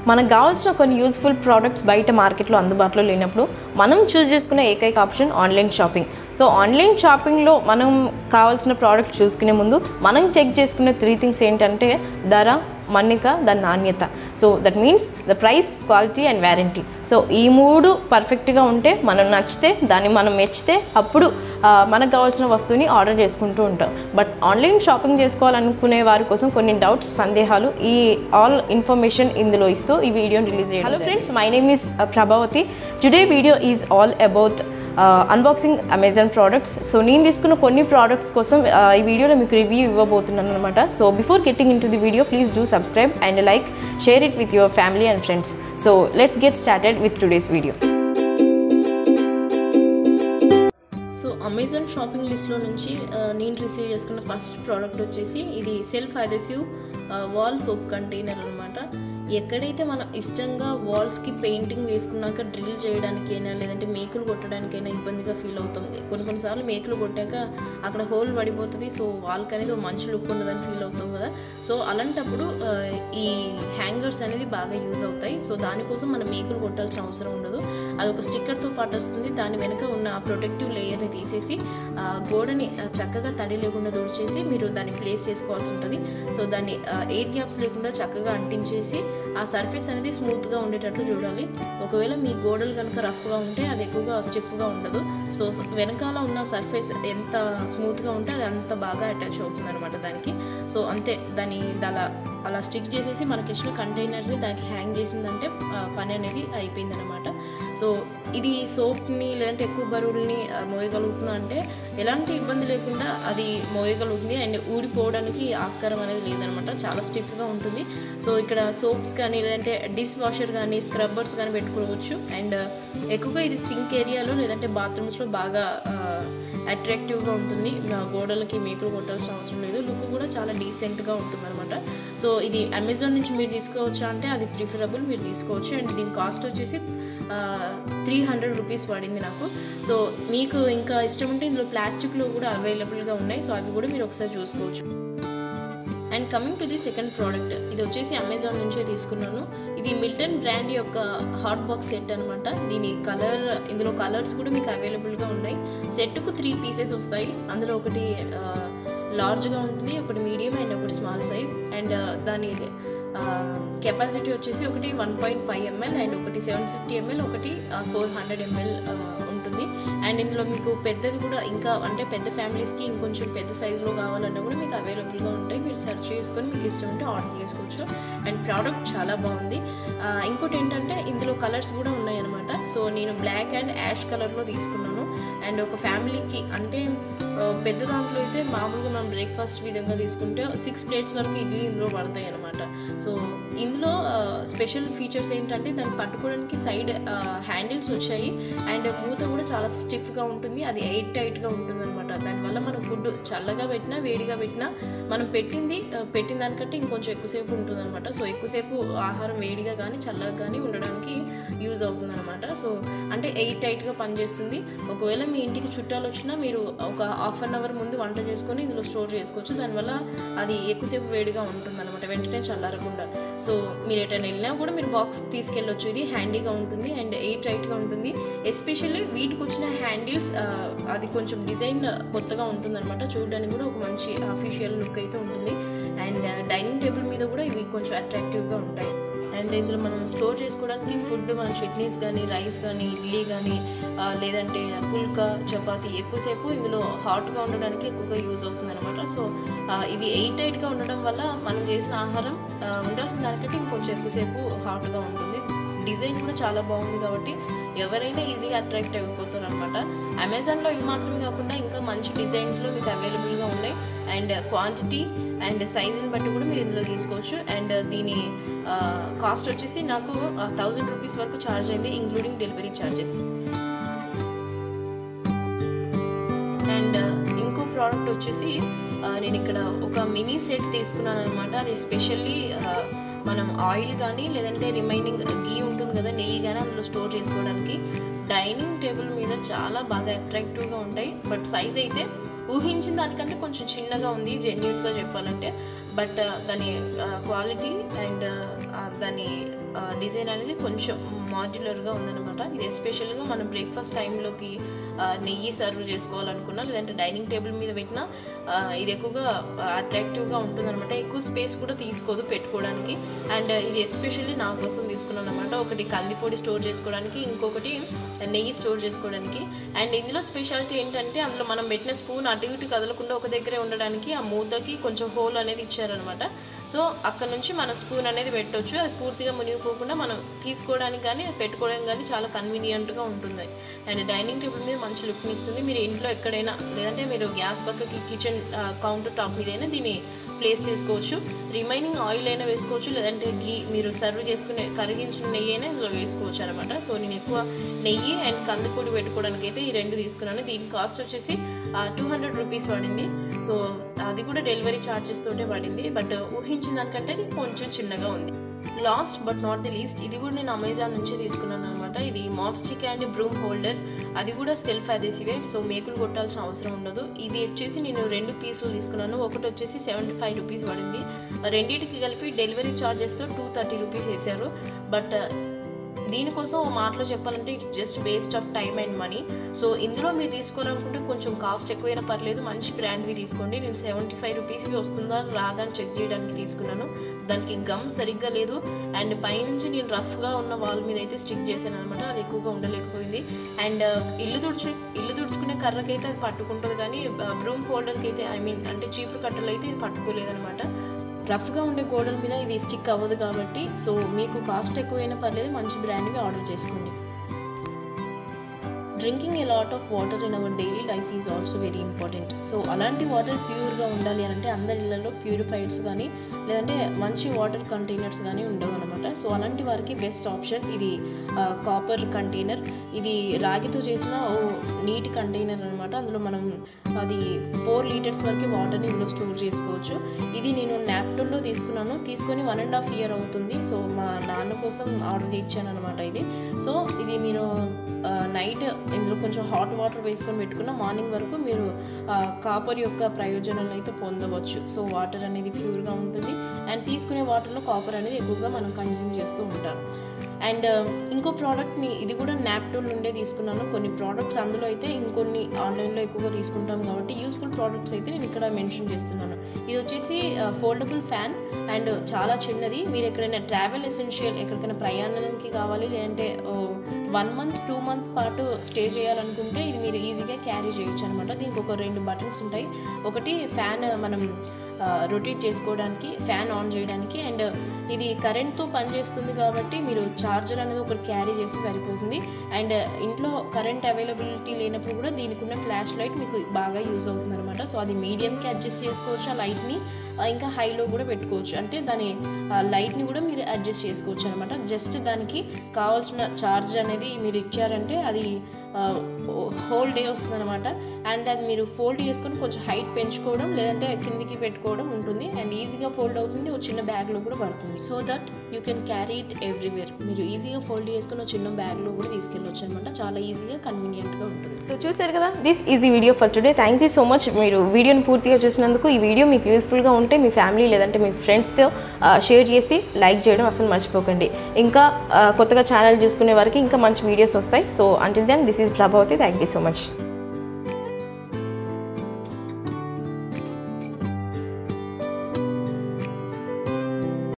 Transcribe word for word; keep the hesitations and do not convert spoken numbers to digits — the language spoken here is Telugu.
మనకు కావాల్సిన కొన్ని యూజ్ఫుల్ ప్రోడక్ట్స్ బయట మార్కెట్లో అందుబాటులో లేనప్పుడు మనం చూస్ చేసుకునే ఏకైక option online shopping. So online షాపింగ్లో మనం కావాల్సిన ప్రోడక్ట్ చూసుకునే ముందు మనం చెక్ చేసుకునే త్రీ థింగ్స్ ఏంటంటే ధర, మన్నిక, దాని నాణ్యత. So that means the price, quality and warranty. So ఈ మూడు పర్ఫెక్ట్గా ఉంటే మనం నచ్చితే దాన్ని మనం మెచ్చితే అప్పుడు మనకు కావాల్సిన వస్తువుని ఆర్డర్ చేసుకుంటూ ఉంటాం. బట్ ఆన్లైన్ షాపింగ్ చేసుకోవాలనుకునే వారి కోసం కొన్ని డౌట్స్, సందేహాలు ఈ ఆల్ ఇన్ఫర్మేషన్ ఇందులో ఇస్తూ ఈ వీడియోని రిలీజ్ చేయాలి. Hello friends, my name is Prabhavati. Today video is all about unboxing Amazon products. So నేను తీసుకున్న కొన్ని ప్రోడక్ట్స్ కోసం ఈ వీడియోలో మీకు రివ్యూ ఇవ్వబోతున్నాను అనమాట. So before getting into the video, please do subscribe and like, share it with your family and friends. So let's get started with today's video. So Amazon shopping లిస్ట్లో నుంచి నేను రిసీవ్ చేసుకున్న ఫస్ట్ ప్రోడక్ట్ వచ్చేసి ఇది self adhesive wall soap container అనమాట. ఎక్కడైతే మనం ఇష్టంగా వాల్స్కి పెయింటింగ్ వేసుకున్నాక డ్రిల్ చేయడానికైనా లేదంటే మేకులు కొట్టడానికైనా ఇబ్బందిగా ఫీల్ అవుతుంది. కొన్ని కొన్నిసార్లు మేకులు కొట్టాక అక్కడ హోల్ పడిపోతుంది. సో వాల్కి అనేది మంచి లుక్ ఉండదని ఫీల్ అవుతాం కదా. సో అలాంటప్పుడు ఈ హ్యాంగర్స్ అనేది బాగా యూజ్ అవుతాయి. సో దానికోసం మనం మేకులు కొట్టాల్సిన అవసరం ఉండదు. అది ఒక స్టిక్కర్తో పాటు వస్తుంది. దాని వెనుక ఉన్న ప్రొటెక్టివ్ లేయర్ని తీసేసి గోడని చక్కగా తడి లేకుండా దూర్చేసి మీరు దాన్ని ప్లేస్ చేసుకోవాల్సి ఉంటుంది. సో దాన్ని ఎయిర్ గ్యాప్స్ లేకుండా చక్కగా అంటించేసి ఆ సర్ఫేస్ అనేది స్మూత్గా ఉండేటట్లు చూడాలి. ఒకవేళ మీ గోడలు కనుక రఫ్గా ఉంటే అది ఎక్కువగా స్టిఫ్గా ఉండదు. సో వెనకాల ఉన్న సర్ఫేస్ ఎంత స్మూత్గా ఉంటే అది అంత బాగా అటాచ్ అవుతుంది అనమాట దానికి. సో అంతే, దాన్ని అలా అలా స్టిక్ చేసేసి మనకి ఇచ్చిన కంటైనర్ని దానికి హ్యాంగ్ చేసిందంటే పని అనేది అయిపోయింది అనమాట. సో ఇది సోప్ని లేదంటే ఎక్కువ బరువుల్ని మోయగలుగుతుందా అంటే ఎలాంటి ఇబ్బంది లేకుండా అది మోయగలుగుతుంది. అండ్ ఊడిపోవడానికి ఆస్కారం అనేది లేదనమాట, చాలా స్టిఫ్గా ఉంటుంది. సో ఇక్కడ సోప్స్ కానీ లేదంటే డిష్ వాషర్ కానీ స్క్రబ్బర్స్ కానీ పెట్టుకోవచ్చు. అండ్ ఎక్కువగా ఇది సింక్ ఏరియాలో లేదంటే బాత్రూమ్స్లో బాగా అట్రాక్టివ్గా ఉంటుంది. గోడలకి మేకులు కొట్టాల్సిన అవసరం లేదు. లుక్ కూడా చాలా డీసెంట్గా ఉంటుంది అనమాట. సో ఇది అమెజాన్ నుంచి మీరు తీసుకోవచ్చా అంటే అది ప్రిఫరబుల్, మీరు తీసుకోవచ్చు. అండ్ దీని కాస్ట్ వచ్చేసి త్రీ హండ్రెడ్ రూపీస్ పడింది నాకు. సో మీకు ఇంకా ఇష్టం ఉంటే ఇందులో ప్లాస్టిక్లో కూడా అవైలబుల్గా ఉన్నాయి. సో అవి కూడా మీరు ఒకసారి చూసుకోవచ్చు. And coming to the second product, ఇది వచ్చేసి అమెజాన్ నుంచే తీసుకున్నాను. ఇది మిల్టన్ బ్రాండ్ యొక్క హాట్ బాక్స్ సెట్ అనమాట. దీని కలర్, ఇందులో కలర్స్ కూడా మీకు అవైలబుల్గా ఉన్నాయి. సెట్కు త్రీ పీసెస్ వస్తాయి. అందులో ఒకటి లార్జ్గా ఉంటుంది, ఒకటి మీడియం అండ్ ఒకటి స్మాల్ సైజ్. అండ్ దాని కెపాసిటీ వచ్చేసి ఒకటి one point five ML and ఒకటి సెవెన్ ఫిఫ్టీ ఎంఎల్ ఒకటి ఫోర్ హండ్రెడ్ ఎంఎల్ ఉంటుంది. అండ్ ఇందులో మీకు పెద్దవి కూడా ఇంకా అంటే పెద్ద ఫ్యామిలీస్కి ఇంకొంచెం పెద్ద సైజులో కావాలన్నా కూడా మీకు అవైలబుల్గా ఉంటాయి. మీరు సెర్చ్ చేసుకొని మీకు ఇష్టం ఉంటే ఆర్డర్ చేసుకోవచ్చు. అండ్ ప్రోడక్ట్ చాలా బాగుంది. ఇంకోటి ఏంటంటే ఇందులో కలర్స్ కూడా ఉన్నాయి అనమాట. సో నేను బ్లాక్ అండ్ యాష్ కలర్లో తీసుకున్నాను. అండ్ ఒక ఫ్యామిలీకి అంటే పెద్ద దాంట్లో అయితే మామూలుగా మనం బ్రేక్ఫాస్ట్ విధంగా తీసుకుంటే సిక్స్ ప్లేట్స్ వరకు ఇడ్లీ ఇందులో పడతాయి అనమాట. సో ఇందులో స్పెషల్ ఫీచర్స్ ఏంటంటే దాన్ని పట్టుకోవడానికి సైడ్ హ్యాండిల్స్ వచ్చాయి. అండ్ మూత కూడా చాలా స్టిఫ్గా ఉంటుంది, అది ఎయిట్ టైట్గా ఉంటుంది అనమాట. దానివల్ల మనం ఫుడ్ చల్లగా పెట్టినా వేడిగా పెట్టినా మనం పెట్టింది పెట్టిన దానికంటే ఇంకొంచెం ఎక్కువసేపు ఉంటుంది అనమాట. సో ఎక్కువసేపు ఆహారం వేడిగా కానీ చల్లగా కానీ ఉండడానికి యూజ్ అవుతుంది అనమాట. సో అంటే ఎయిట్ టైట్గా పనిచేస్తుంది. ఒకవేళ మీ ఇంటికి చుట్టాలు వచ్చినా మీరు ఒక హాఫ్ అన్ అవర్ ముందు వంట చేసుకొని ఇందులో స్టోర్ చేసుకోవచ్చు. దానివల్ల అది ఎక్కువసేపు వేడిగా ఉంటుంది అనమాట, వెంటనే చల్లారకుండా. సో మీరు ఎటైనా వెళ్ళినా కూడా మీరు బాక్స్ తీసుకెళ్ళొచ్చు. ఇది హ్యాండీగా ఉంటుంది అండ్ ఎయిట్ టైట్గా ఉంటుంది. ఎస్పెషల్లీ వీటికి వచ్చిన హ్యాండిల్స్ అది కొంచెం డిజైన్ కొత్తగా ఉంటుంది అనమాట. చూడడానికి కూడా ఒక మంచి అఫీషియల్ లుక్ అయితే ఉంటుంది. అండ్ డైనింగ్ టేబుల్ మీద కూడా ఇవి కొంచెం అట్రాక్టివ్గా ఉంటాయి. అండ్ ఇందులో మనం స్టోర్ చేసుకోవడానికి ఫుడ్, మన చట్నీస్ కానీ రైస్ కానీ ఇడ్లీ కానీ లేదంటే పుల్కా, చపాతీ ఎక్కువసేపు ఇందులో హాట్గా ఉండడానికి ఎక్కువగా యూజ్ అవుతుంది అనమాట. సో ఇవి ఎయిట్ ఎయిట్గా ఉండడం వల్ల మనం చేసిన ఆహారం ఉండాల్సిన దానికంటే ఇంకొంచెం ఎక్కువసేపు హాట్గా ఉంటుంది. డిజైన్ కూడా చాలా బాగుంది కాబట్టి ఎవరైనా ఈజీగా అట్రాక్ట్ అయిపోతారు అనమాట. అమెజాన్లో ఇవి మాత్రమే కాకుండా ఇంకా మంచి డిజైన్స్లో మీకు అవైలబుల్గా ఉన్నాయి. అండ్ క్వాంటిటీ అండ్ సైజుని బట్టి కూడా మీరు ఇందులో తీసుకోవచ్చు. అండ్ దీని కాస్ట్ వచ్చేసి నాకు థౌజండ్ రూపీస్ వరకు ఛార్జ్ అయింది, ఇంక్లూడింగ్ డెలివరీ ఛార్జెస్. అండ్ ఇంకో ప్రోడక్ట్ వచ్చేసి నేను ఇక్కడ ఒక మినీ సెట్ తీసుకున్నాను అనమాట. అది స్పెషల్లీ మనం ఆయిల్ కానీ లేదంటే రిమైనింగ్ గీ ఉంటుంది కదా, నెయ్యి కానీ అందులో స్టోర్ చేసుకోవడానికి డైనింగ్ టేబుల్ మీద చాలా బాగా అట్రాక్టివ్గా ఉంటాయి. బట్ సైజ్ అయితే ఊహించిన దానికంటే కొంచెం చిన్నగా ఉంది జెన్యూన్గా చెప్పాలంటే. బట్ దాని క్వాలిటీ అండ్ దాని డిజైన్ అనేది కొంచెం మాడ్యులర్గా ఉందన్నమాట. ఇది ఎస్పెషల్గా మనం బ్రేక్ఫాస్ట్ టైంలోకి నెయ్యి సర్వ్ చేసుకోవాలనుకున్నా లేదంటే డైనింగ్ టేబుల్ మీద పెట్టినా ఇది ఎక్కువగా అట్రాక్టివ్గా ఉంటుందన్నమాట. ఎక్కువ స్పేస్ కూడా తీసుకోదు పెట్టుకోవడానికి. అండ్ ఇది ఎస్పెషల్లీ నా కోసం తీసుకున్నాను అనమాట. ఒకటి కందిపొడి స్టోర్ చేసుకోవడానికి, ఇంకొకటి నెయ్యి స్టోర్ చేసుకోవడానికి. అండ్ ఇందులో స్పెషాలిటీ ఏంటంటే అందులో మనం పెట్టిన స్పూన్ అటు ఇటు కదలకుండా ఒక దగ్గరే ఉండడానికి ఆ మూతకి కొంచెం హోల్ అనేది ఇచ్చారనమాట. సో అక్కడ నుంచి మన స్పూన్ అనేది పెట్టవచ్చు. అది పూర్తిగా మునిగిపోకుండా మనం తీసుకోవడానికి కానీ పెట్టుకోవడానికి కానీ చాలా కన్వీనియంట్గా ఉంటుంది. అండ్ డైనింగ్ టేబుల్ మీద మంచి లుక్ని ఇస్తుంది. మీరు ఇంట్లో ఎక్కడైనా లేదంటే మీరు గ్యాస్ పక్కకి కిచెన్ కౌంటర్ టాప్ మీద అయినా దీన్ని ప్లేస్ చేసుకోవచ్చు. రిమైనింగ్ ఆయిల్ అయినా వేసుకోవచ్చు, లేదంటే గీ మీరు సర్వ్ చేసుకునే కరిగించిన నెయ్యి అయినా ఇందులో వేసుకోవచ్చు అనమాట. సో నేను ఎక్కువ నెయ్యి అండ్ కందిపొడి పెట్టుకోవడానికి అయితే ఈ రెండు తీసుకున్నాను. దీని కాస్ట్ వచ్చేసి టూ హండ్రెడ్ రూపీస్ పడింది. సో అది కూడా డెలివరీ ఛార్జెస్ తోటే పడింది. బట్ ఊహించిన దానికంటే ఇది కొంచెం చిన్నగా ఉంది. Last but not the least ఇది కూడా నేను అమెజాన్ నుంచి తీసుకున్నాను అనమాట. ఇది mop stick and broom holder. అది కూడా సెల్ఫ్ అదేసివే, సో మేకులు కొట్టాల్సిన అవసరం ఉండదు. ఇది వచ్చేసి నేను రెండు పీసులు తీసుకున్నాను. ఒకటి వచ్చేసి సెవెంటీ ఫైవ్ రూపీస్ పడింది. రెండింటికి కలిపి డెలివరీ ఛార్జెస్తో టూ థర్టీ రూపీస్ వేశారు. బట్ దీనికోసం ఓ మాటలో చెప్పాలంటే it's just waste of time and money. So ఇందులో మీరు తీసుకోవాలనుకుంటే కొంచెం కాస్ట్ ఎక్కువైనా పర్లేదు, మంచి బ్రాండ్వి తీసుకోండి. నేను సెవెంటీ ఫైవ్ రూపీస్కి వస్తుందా రాదా అని చెక్ చేయడానికి తీసుకున్నాను. దానికి గమ్ సరిగ్గా లేదు. అండ్ పైనుంచి నేను రఫ్గా ఉన్న వాల్ మీద అయితే స్టిక్ చేశాను అనమాట. అది ఎక్కువగా ఉండలేకపోయింది. అండ్ ఇల్లు తుడుచు ఇల్లు తుడుచుకునే కర్రకైతే అది పట్టుకుంటుంది, కానీ బ్రూమ్ హోల్డర్కి అయితే ఐ మీన్ అంటే చీపురు కట్టలు అయితే ఇది పట్టుకోలేదనమాట. రఫ్గా ఉండే గోడల మీద ఇది స్టిక్ అవ్వదు కాబట్టి సో మీకు కాస్ట్ ఎక్కువైనా పర్లేదు, మంచి బ్రాండ్వి ఆర్డర్ చేసుకోండి. Drinking a lot of water in our daily life is also very important. So అలాంటి వాటర్ ప్యూర్గా ఉండాలి అని అంటే అందరి ఇళ్లలో ప్యూరిఫైడ్స్ కానీ లేదంటే మంచి వాటర్ కంటైనర్స్ కానీ ఉండవు అనమాట. సో అలాంటి వారికి బెస్ట్ ఆప్షన్ ఇది కాపర్ కంటైనర్. ఇది రాగితో చేసిన ఓ నీటి కంటైనర్ అనమాట. అందులో మనం అది ఫోర్ లీటర్స్ వరకు వాటర్ని ఇందులో స్టోర్ చేసుకోవచ్చు. ఇది నేను నాప్టోల్లో తీసుకున్నాను. తీసుకొని వన్ అండ్ హాఫ్ ఇయర్ అవుతుంది. సో మా నాన్న కోసం ఆర్డర్ ఇచ్చాను అనమాట ఇది. సో ఇది మీరు నైట్ ఇందులో కొంచెం హాట్ వాటర్ వేసుకొని పెట్టుకున్న మార్నింగ్ వరకు మీరు కాపర్ యొక్క ప్రయోజనాలు అయితే పొందవచ్చు. సో వాటర్ అనేది ప్యూర్గా ఉంటుంది అండ్ తీసుకునే వాటర్లో కాపర్ అనేది ఎక్కువగా మనం కన్జ్యూమ్ చేస్తూ ఉంటాం. అండ్ ఇంకో ప్రోడక్ట్ని ఇది కూడా నాప్టోల్ నుండే తీసుకున్నాను. కొన్ని ప్రోడక్ట్స్ అందులో అయితే ఇంకొన్ని ఆన్లైన్లో ఎక్కువగా తీసుకుంటాం కాబట్టి యూస్ఫుల్ ప్రోడక్ట్స్ అయితే నేను ఇక్కడ మెన్షన్ చేస్తున్నాను. ఇది వచ్చేసి ఫోల్డబుల్ ఫ్యాన్ అండ్ చాలా చిన్నది. మీరు ఎక్కడైనా ట్రావెల్ ఎసెన్షియల్ ఎక్కడికైనా ప్రయాణానికి కావాలి లేదంటే వన్ మంత్ టూ మంత్ పాటు స్టే చేయాలనుకుంటే ఇది మీరు ఈజీగా క్యారీ చేయొచ్చు అనమాట. దీనికి ఒక రెండు బటన్స్ ఉంటాయి. ఒకటి ఫ్యాన్ మనం రొటేట్ చేసుకోవడానికి, ఫ్యాన్ ఆన్ చేయడానికి, అండ్ ఇది కరెంట్తో పనిచేస్తుంది కాబట్టి మీరు ఛార్జర్ అనేది ఒకటి క్యారీ చేస్తే సరిపోతుంది. అండ్ ఇంట్లో కరెంట్ అవైలబిలిటీ లేనప్పుడు కూడా దీనికి ఉన్న ఫ్లాష్ లైట్ మీకు బాగా యూజ్ అవుతుంది అనమాట. సో అది మీడియంకి అడ్జస్ట్ చేసుకోవచ్చు ఆ లైట్ని, ఇంకా హైలో కూడా పెట్టుకోవచ్చు. అంటే దాని లైట్ని కూడా మీరు అడ్జస్ట్ చేసుకోవచ్చు అనమాట. జస్ట్ దానికి కావాల్సిన ఛార్జ్ అనేది మీరు ఇచ్చారంటే అది హోల్ డే వస్తుంది అనమాట. అండ్ అది మీరు ఫోల్డ్ చేసుకొని కొంచెం హైట్ పెంచుకోవడం లేదంటే కిందికి పెట్టుకోవడం ఉంటుంది. అండ్ ఈజీగా ఫోల్డ్ అవుతుంది, ఒక చిన్న బ్యాగ్లో కూడా పడుతుంది. So that you can carry it everywhere. మీరు ఈజీగా ఫోల్డ్ చేసుకుని ఒక చిన్న బ్యాగ్లో కూడా తీసుకెళ్ళవచ్చు అనమాట. చాలా ఈజీగా కన్వీనియంట్గా ఉంటుంది. సో చూసారు కదా, this is the video for today. Thank you so much మీరు వీడియోని పూర్తిగా చూసినందుకు. ఈ వీడియో మీకు యూస్ఫుల్గా ఉంటే మీ ఫ్యామిలీ లేదంటే మీ ఫ్రెండ్స్తో షేర్ చేసి లైక్ చేయడం అసలు మర్చిపోకండి. ఇంకా కొత్తగా ఛానల్ చూసుకునే వారికి ఇంకా మంచి వీడియోస్ వస్తాయి. So until then this is Prabhavati. Thank you so much.